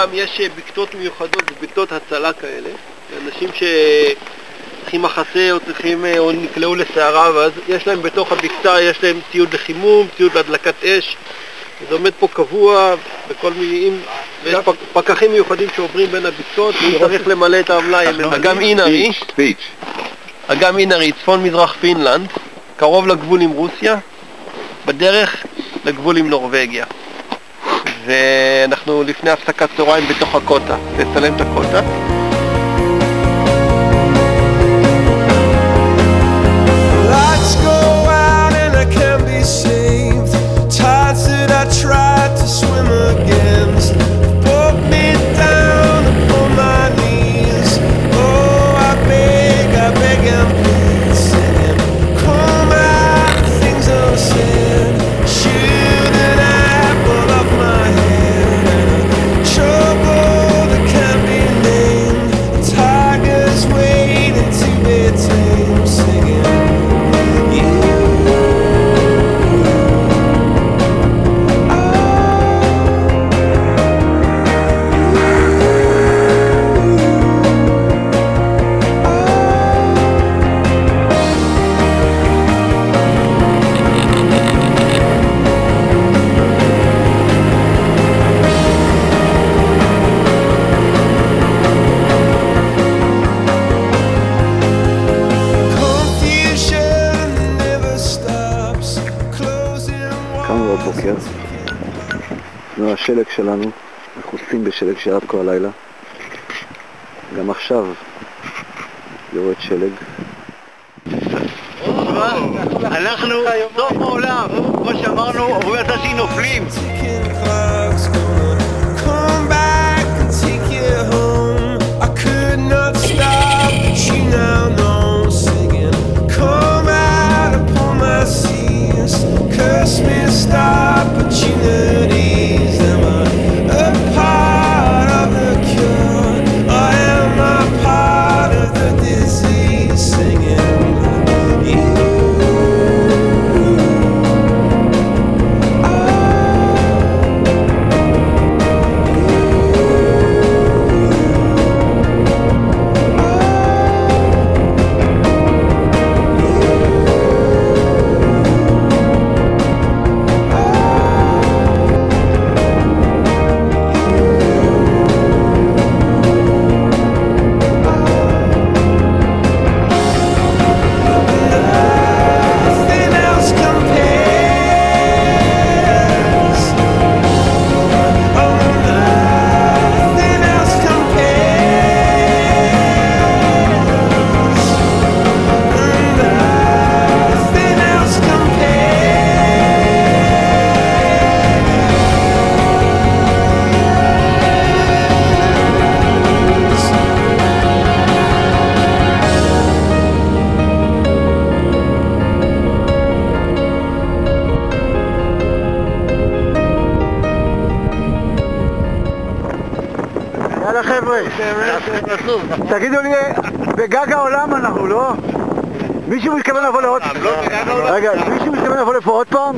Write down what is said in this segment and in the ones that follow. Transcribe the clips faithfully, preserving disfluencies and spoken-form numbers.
שם יש בקתות מיוחדות, בקתות הצלה כאלה, אנשים שצריכים מחסה או צריכים או נקלעו לסערה, ואז יש להם בתוך הבקתה, יש להם ציוד לחימום, ציוד להדלקת אש. זה עומד פה קבוע בכל מיני, ויש פקחים מיוחדים שעוברים בין הבקתות, ואם צריך למלא את העמלה. אגם אינרי, אגם אינרי, צפון מזרח פינלנד, קרוב לגבול עם רוסיה, בדרך לגבול עם נורווגיה. ואנחנו לפני הפסקת צהריים בתוך הקוטה, תצלם את הקוטה. Tried to swim against, put me down upon my knees. Oh, I beg, I beg and please, singing, come out the things I've said. Shoot an apple off my head, and a trouble that can't be named. The tiger's waiting to be tamed, singing, you. בוקר, זה השלג שלנו, אנחנו עושים בשלג שעד כל הלילה, גם עכשיו יורד שלג. אנחנו סוף העולם, כמו שאמרנו, עוברים את השי נופלים. Curse me, stop opportunities. Am I a part of the cure? Or am I part of the disease? Singing you. יאללה חבר'ה, תגידו לי, בגג העולם אנחנו, לא? מישהו מתכוון לבוא לעוד פעם? רגע, מישהו מתכוון לבוא לפה עוד פעם?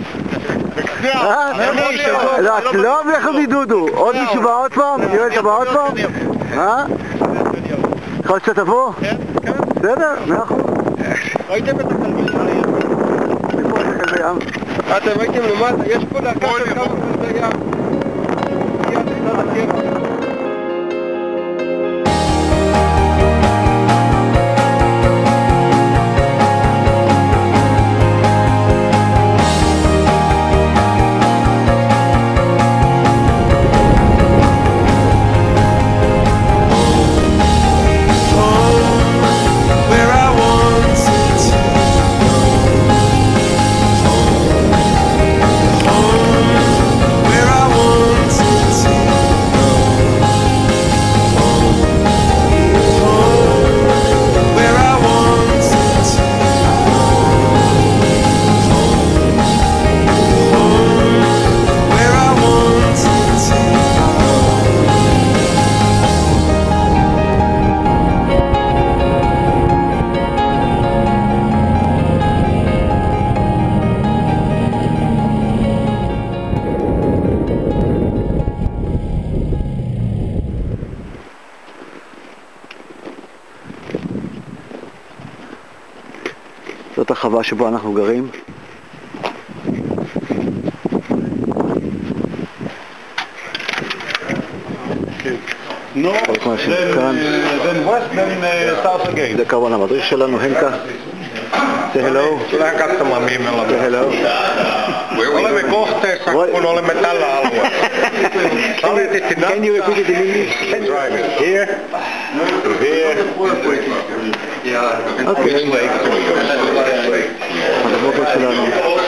לא, את לא הולכת מדודו, עוד מישהו בא עוד פעם? יואל, אתה בא עוד פעם? אה? יכול להיות שאתה תבוא? בסדר, מאה אחוז. ראיתם את הכלבי ים? איפה את הכלבי ים? אתם ראיתם למטה, יש פה להקה של כמה כלבי ים. הגיע לצד הקרח. Where I want to take זאת החווה שבו אנחנו גרים. No, then, then west, then uh, south again. זה כמובן המדריך שלנו, הנקה. Say hello. Tullaan katsomaan mihin me ollaan. Say hello. Olemme kohteessa, kun olemme tällä alueella. Can you repeat it in English? Here, here. Okay. המבוקר שלנו.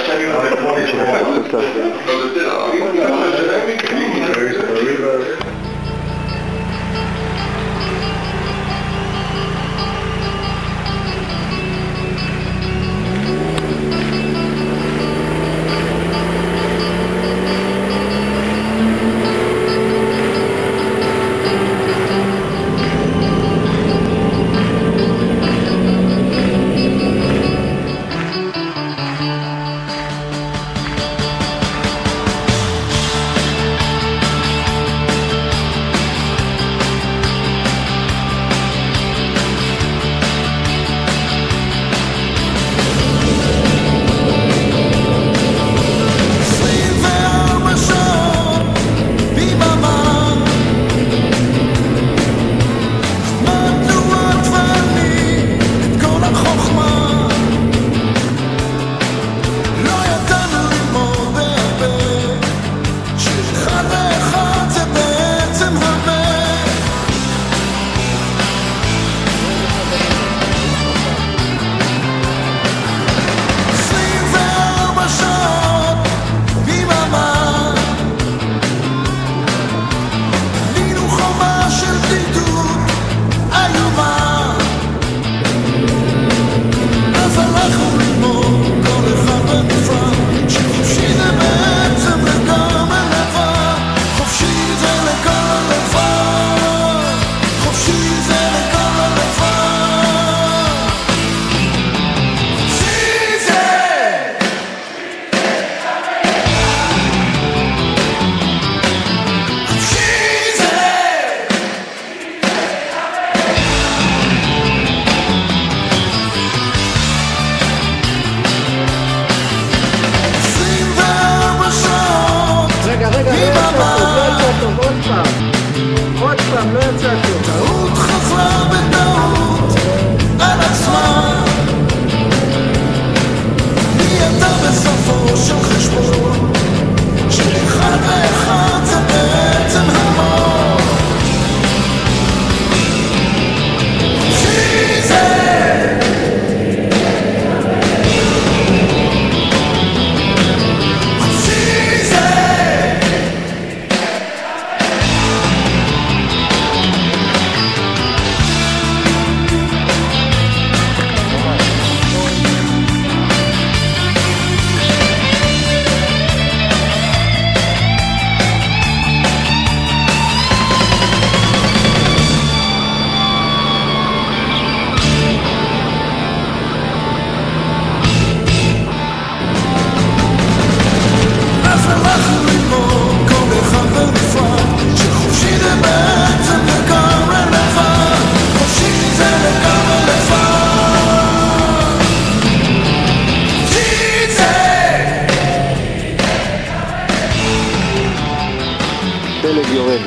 שלג יורד,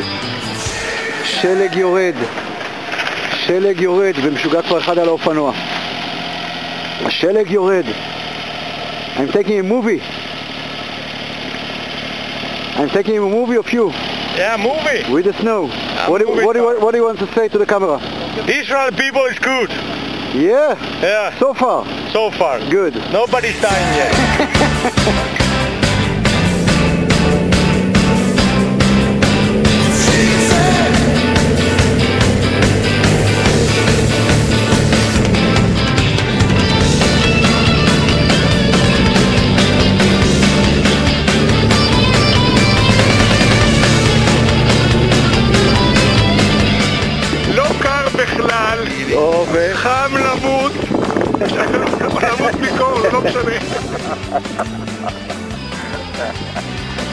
שלג יורד, שלג יורד, ומשוגע כבר אחד על האופנוע. השלג יורד. I'm taking a movie. I'm taking a movie of you. Yeah, movie. With the snow. Yeah, what, do, movie what, do you, what do you want to say to the camera? Israel people is good. Yeah? Yeah. So far? So far. Good. Nobody's dying yet. חם למות, למות מקור, לא משנה.